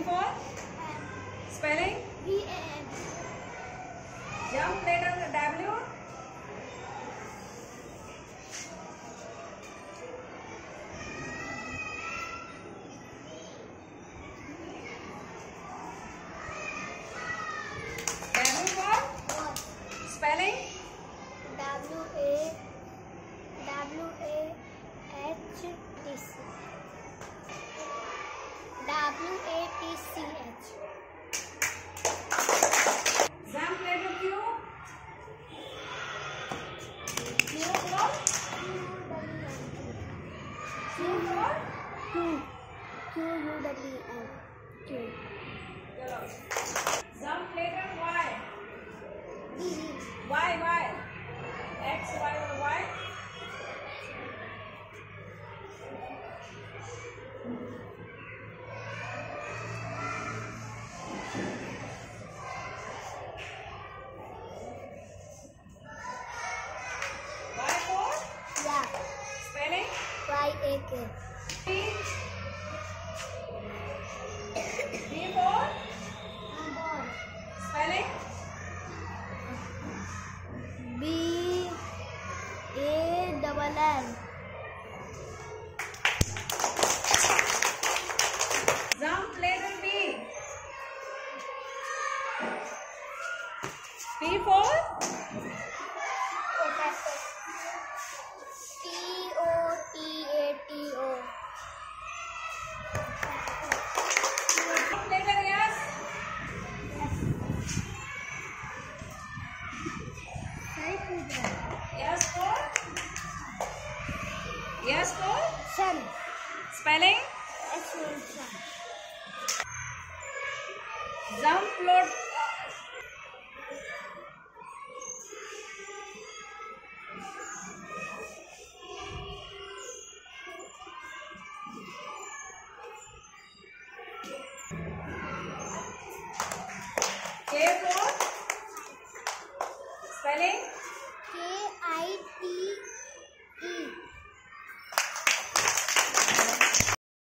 for spelling. VAM. Jump letter W. W for spelling. WATCH. Jump letter Q. Q for jump letter Y. Y. X, Y or Y. Y for spelling. YAK. B. B for spelling. BALL. Jump letter B. P for TOTATO. jump letter S. S for Sun. spelling. Sun. Jump float. K for spelling. KITE.